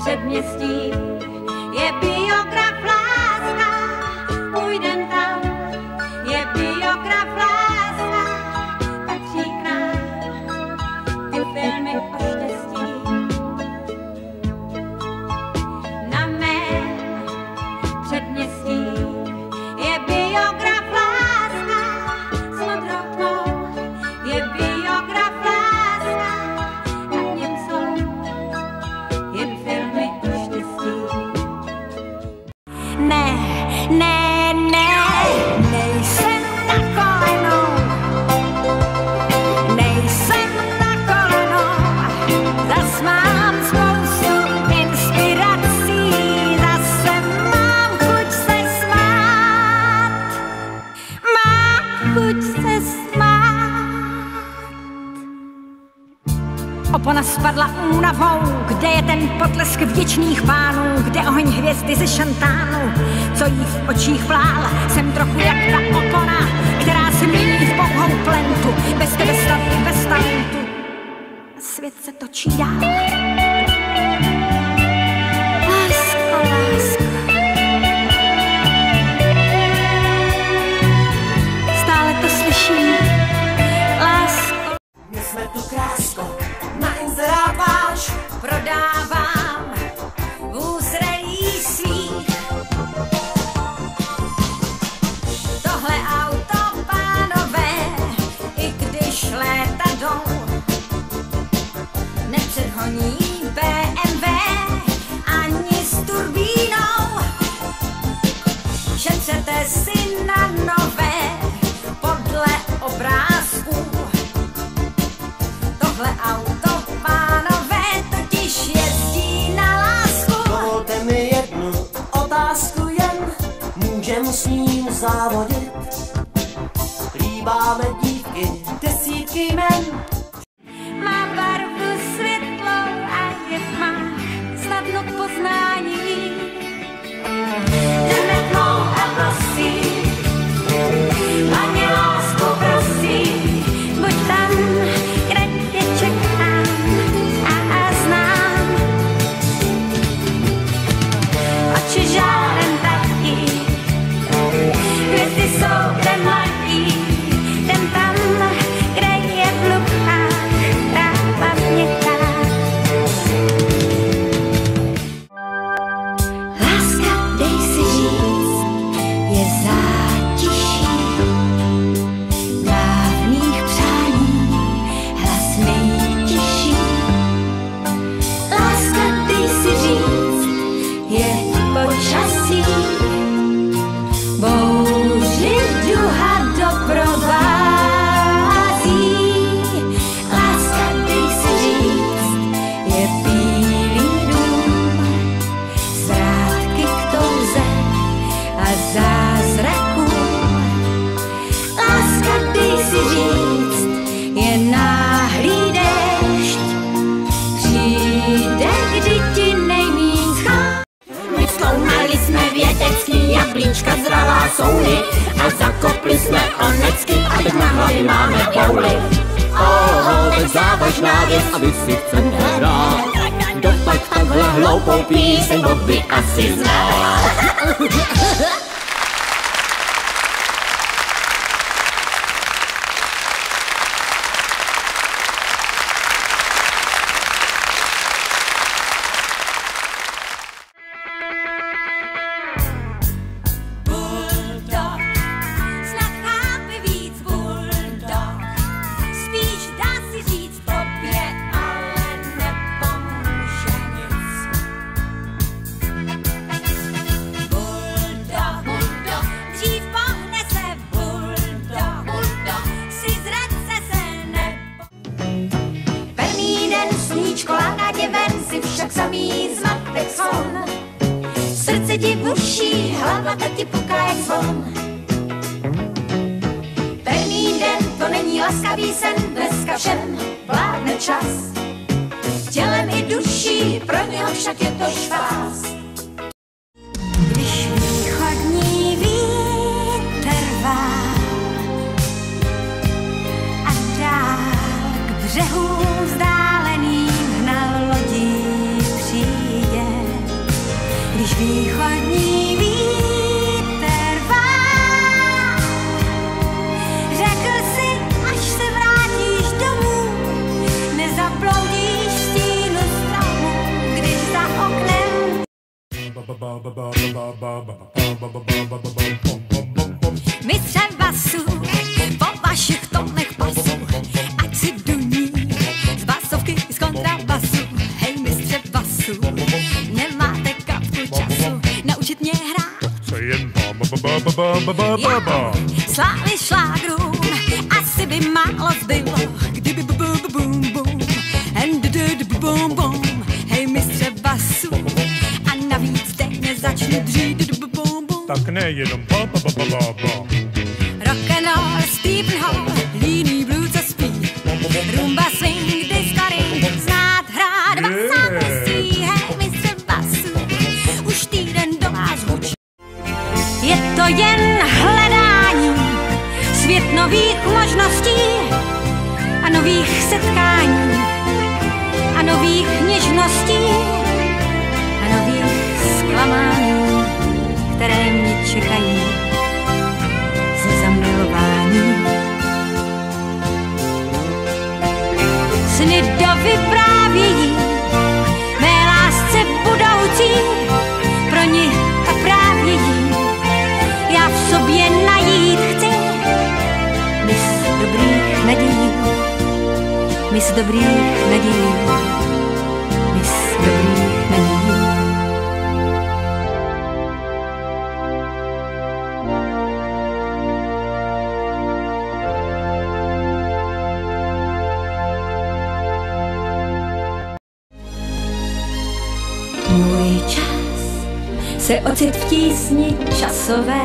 předměstí je biograf láska, půjdem tam, je biograf láska, patří k nám ty filmy o štěstí. Na mém předměstí je biograf láska, s modrou tmou je biograf láska, a v něm jsou jen filmy o štěstí. Ne, ne, ne, nejsem na kolenou, nejsem na kolenou, zas mám spoustu inspirací, zase mám chuť se smát, mám chuť se smát. Opona spadla únavou, kde je ten potlesk vděčných pánů, kde oheň hvězdy ze šantánu, co jí v očích plál. Jsem trochu jak ta opona, která se mění v pouhou plentu, bez tebe stavy, bez talentu. Svět se točí dál. Lásko, lásko, stále to slyším. Lásko, my jsme tu krásko, na inzerát váš prodávám vůz rejsích. Tohle auto, pánové, i když léta jdou, nepředhoní BMW ani s turbínou. Šetřete si na nové podle obrázků. Tohle auto, pánové, totiž jezdí na lásku. Dovolte mi jednu otázku jen, můžem s ním závodit. Líbáme dívky, desítky jmen. Má barvu světlou a je tma, snadno k poznání. Jdeme tmou a prosím, hlavně lásku prosím, buď tam, kde tě čekám a znám. Oči žádem taky, hvězdy jsou ten mladý, jdem tam, kde je v lukách tráva měkká. Láska, dej si říct, je zátiší dávných přání, hlas nejtiší. Láska, dej si říct, je počasí, bouři duha doprovází. Láska, dej si říct, je bílý dům, zvrátky k touze a zázrakům. Láska, dej si říct, je náhlý déšť, přijde, kdy ti nejmíň schá. My zkoumali jsme vědecký jablíčka, zralá souly a zakopli jsme onecky a teď na hlavě máme bouly. Oho, tak závažná věc a vy si chcete hrát. Kdo pak takhle hloupou píseň Bobby asi zná. Bulldog, snad chápe víc bulldog, spíš dá si říct tobě, ale nepomůže nic. Bulldog, bulldog, dřív pohne se bulldog, bulldog, si zradce se nebo. Perný den, sluníčko, láká tě ven, si však samý zmatek slon. Srdce ti buší, hlava tak ti puká jak zvon. Perný den, to není laskavý sen, dneska všem vládne čas. Tělem i duší, pro něho však je to špás. Když východní vítr vál a dál k břehu vzdáleným hnal lodí příděl, Východní vítr vál. Řekl si, až se vrátíš domů, nezabloudíš stínu stromu, když za oknem. Mistře basu, po vašich tónech basu, ať si duní z basovky, z kontrabasu. Hej mistře basu, nemáte kapku času naučit mě hrát. Sláli šlágrům, asi by málo zbylo, kdyby bum bum bum bum. Hej mistře basu, a navíc teď nezačne dřít bum bum. Tak nejenom Rock'n'roll, Stephen Hall, líný blues a spí. Rumba, swing, disco ring, znát, hrát, vás sám musí. Hej mistře basu, už týden do vás hučí. Je to jen hledání, svět nových možností a nových setkání a nových něžností a nových zklamání, které mě čekají ze zamilování. Sny dovyprávějí mé lásce budoucí, pro ně a právě jí já v sobě najít chci mis dobrých nadějí, mis dobrých nadějí, mis dobrých nadějí. Můj čas se ocit v tísni časové.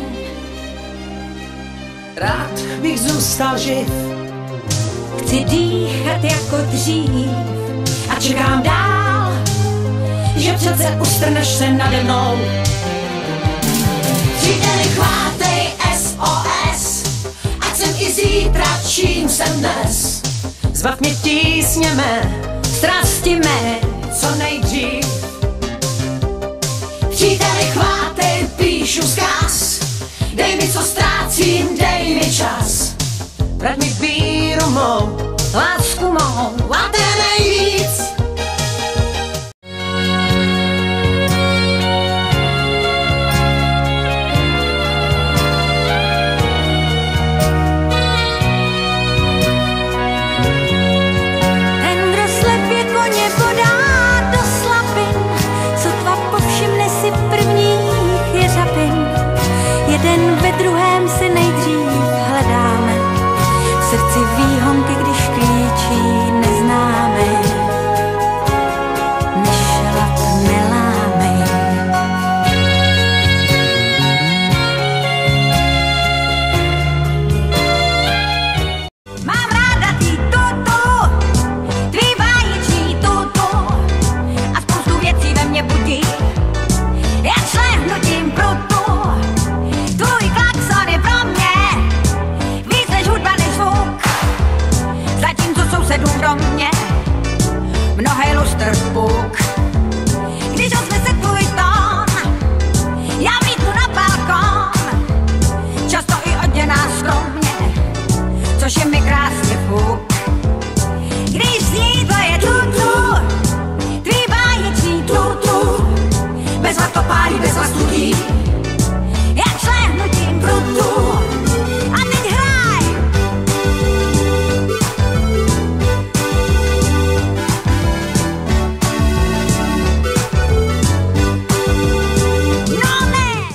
Rád bych zůstal živ, Chci dýchat jako dřív a čekám dál, že přece ustrneš se nade mnou. Příteli, chvátej SOS, ať jsem i zítra, čím jsem dnes. Zbav mě tísněme, strasti mé. co nejdřív. Příteli, chvátej, píšu vzkaz, dej mi, co ztrácím, dej mi čas. Vrať mi víru mou, Lásku mou, a to je nejvíc. ten, kdo slepě koně podá do slabin, sotva povšimne si prvních jeřabin. Jeden ve druhém se nejdřív hledáme, v srdci výhonky, když klíčí neznáme. Nešlap nelámej. Mám ráda tý tutu, tvý báječní tutu a spoustu věcí ve mně budí, jak šlehnutím prutu. Tvůj klakson je pro mě víc než hudba, než zvuk, zatímco sousedům do mě mnohej lustr puk. Když ozve se tvůj tón, já vlítnu na balkón, často i oděná skromně, což je mi krásně fuk. Když zní tvoje tutu, tvý báječní tutu, bez vatopálí, bez vlastnutí, jak šlehnutím prutu. A teď hraj! No ne!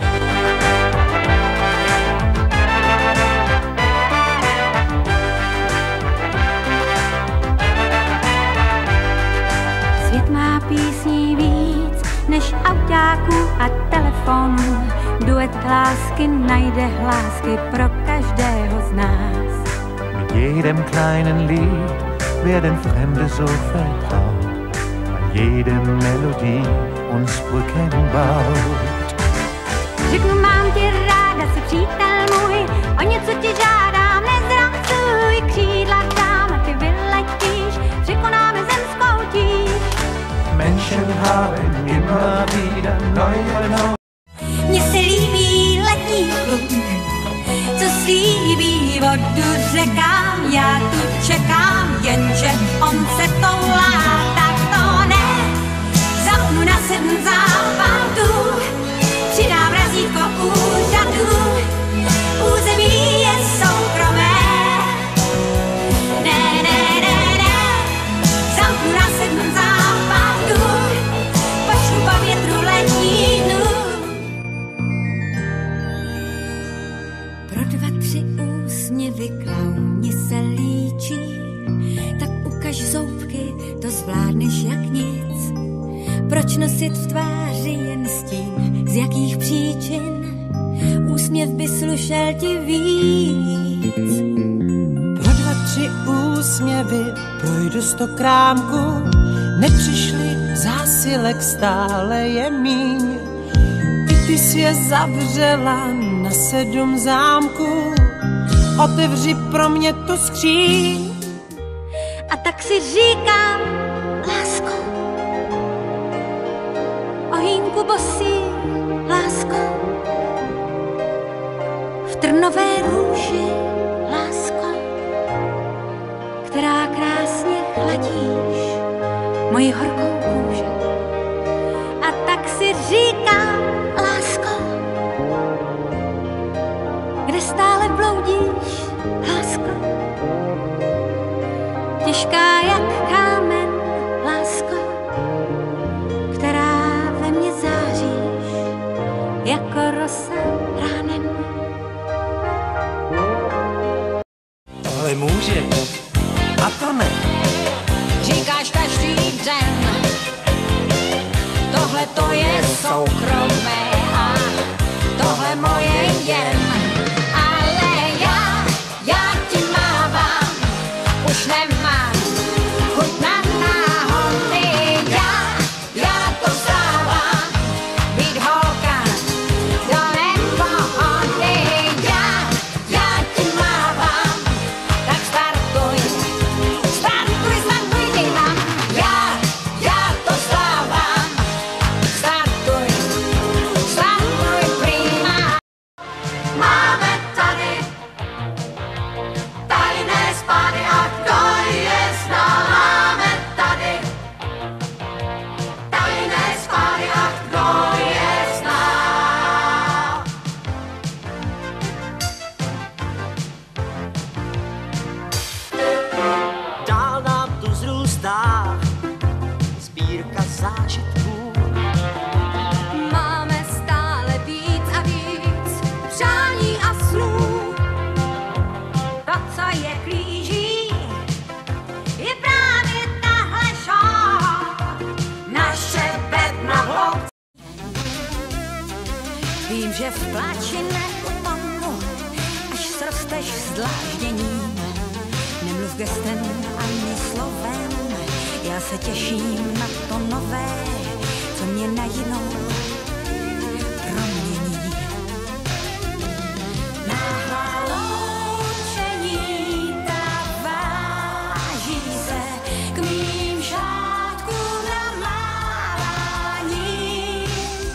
Svět má písní víc než autáků a telefonů. Duet lásky najde hlásky pro každého z nás. Mit jedem kleinen Lied werden Fremde so vertraut, weil jede Melodie uns Brücken baut. Řeknu, mám tě ráda, jsi přítel můj, o něco tě žádám, nezracuj, křídla dám a ty vyletíš, překonáme zemskou tíž. Mensch Menschen haben immer wieder neue Laune. Mně se líbí letní kluk, co slíbí vodu řekám, já tu čekám, jenže on se toulá, tak to ne. Zapnu na 7 západů, přidám razítko úřadu, území je soukromé. Ne, ne, ne, ne, zapnu na 7 západů, pošlu po větru letní dnu. Pro 2, 3 úsměvy klauni se líčí, tak ukaž zoubky, to zvládneš jak nic. Proč nosit v tváři jen stín, z jakých příčin? Úsměv by slušel ti víc. Pro 2, 3 úsměvy projdu 100 krámků, nepřišli zásilek, stále je míň. Ty jsi je zavřela na 7 zámků, otevři pro mě tu skříň. A tak si říkám, lásko, ohýnku bosý, lásko, v trnové růži, lásko, která krásně chladíš moji horkou kůži. A tak si říkám, lásko, kde stále bloudíš, lásko, těžká jak kámen, lásko, která ve mně záříš jako rosa ránem. Tohle může, a to ne. Říkáš každý den, tohle to je soukromé a tohle moje jen. Ale já ti mávám, už nemám chuť na náhody. Já to vzdávám, být holka do nepohody. Já ti mávám, tak startuj ty mám. Já to vzdávám, startuj prima. Máme tady tajné spády a kdo je zná. Máme tady tajné spády a kdo je zná. Dál nám tu vzrůstá sbírka zážitků. Máme stále víc a víc přání a snů. To, co je klíží, je právě tahle show. Naše bedna hloubce. Vím, že v pláči neutonu, až srosteš zdlážděním. Nemluv gestem ani slovem, já se těším na to nové, co mě najednou promění. Náhlá loučení, ta váží se k mým šátkům na mávání.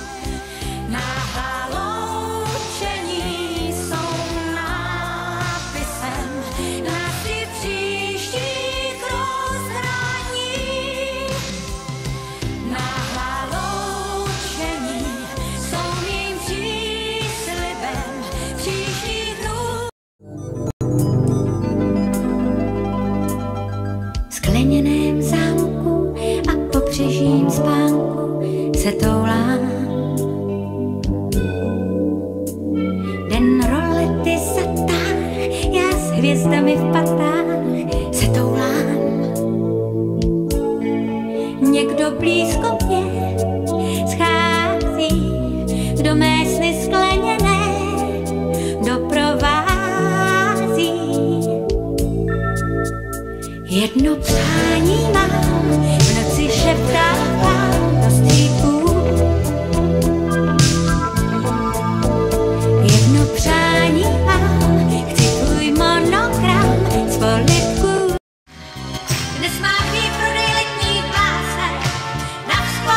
Náhlá loučení jsou nápisem na ty příštích rozhraní. Náhlá loučení jsou mým příslibem příštích dnů. V skleněném zámku a pobřežím spánku se toulám. Den rolety zatáh, já s hvězdami v patách se toulám. Někdo blízko mě schází, do mé sny skleněné doprovází. Jedno přání mám, v noci šeptávám do střípů. Jedno přání mám, chci tvůj monogram z polibku. Dnes má prodej letní pásek, na vzchod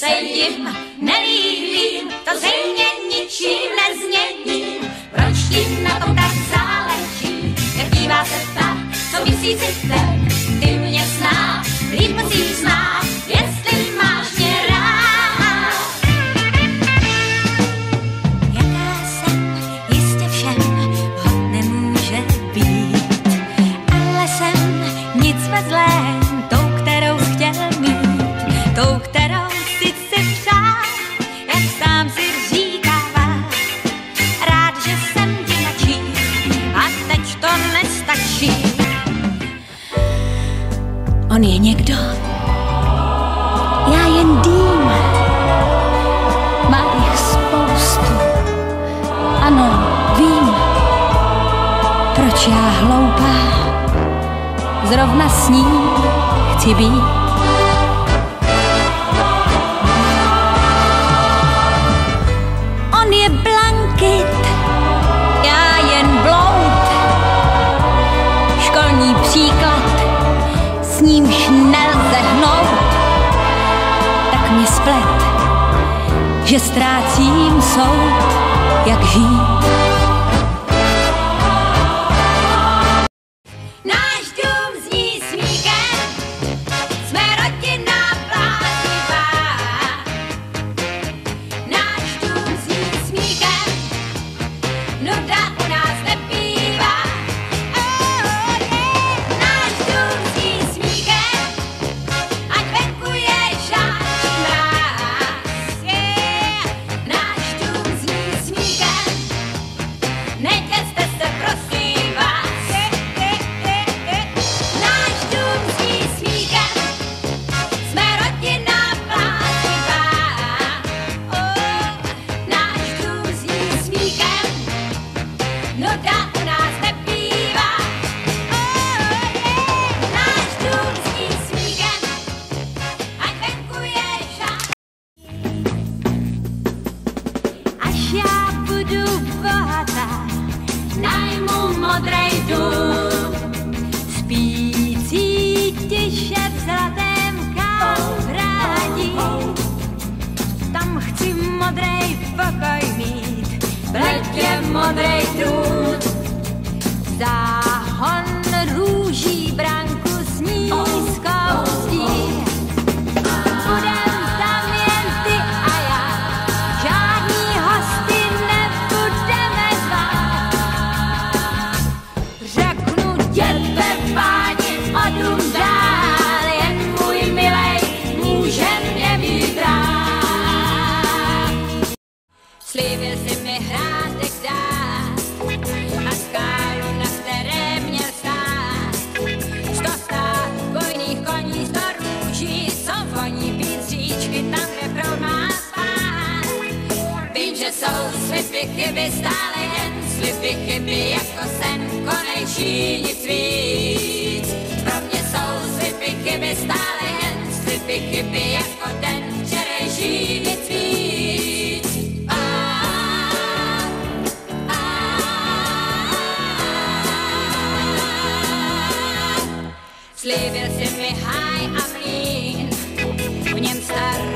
se jim nelíbím, to zřejmě ničím nezměním. Proč ti na tom tak záleží? Nedívá se tak, co myslí si ten, ty mě znáš, líp musíš znát, jestli máš mě rád. Jaká jsem, jistě všem hod nemůže být, ale jsem nic ve zlém, tou, kterou chtěl mít, tou, kterou si přál, jak sám si říkává. Rád, že jsem ti načí a teď to nestačí. On je někdo, já jen dým, má jich spoustu. Ano, vím, proč já hloupá, zrovna s ním chci být. On je blankit, já jen bloud, školní příklad, s nímž nelze hnout, tak mě splet, že ztrácím soud, jak žít. Náš dům zní smíchem, jsme rodina bláznivá. Náš dům zní smíchem, nuda u nás nebývá. Náš dům zní smíchem, ať venku je žádný mráz. Náš dům zní smíchem, neděste se prosím vás. Náš dům zní smíchem, jsme rodina bláznivá. Náš dům zní smíchem, nuda u nás nebývá. Náš dům zní smíchem, ať venku je žádný. Až já budu bohatá, najmu modrej dům, spící tiše v zlatém kávrádí. Tam chci modrej pokoj mít, bledě modrej trůn, záhon růží branku s nízkou zdí. Budem tam jen ty a já, žádný hosty nebudeme zvát. Řeknu jděte páni o dům dál, jen můj milej může mě mít rád. Slíbil si mi hrádek dát a skálu, na které měl stát. 100 stát, bojných koní, 100 růží, somfoní písříčky, tam, kde proud má spát. Vím, že jsou sliby chyby, stále jen sliby chyby, jako sen, konejší nic víc. Pro mě jsou sliby chyby, stále jen sliby chyby, jako den včerejší nic víc. Slíbil si mi háj a mlýn, v něm star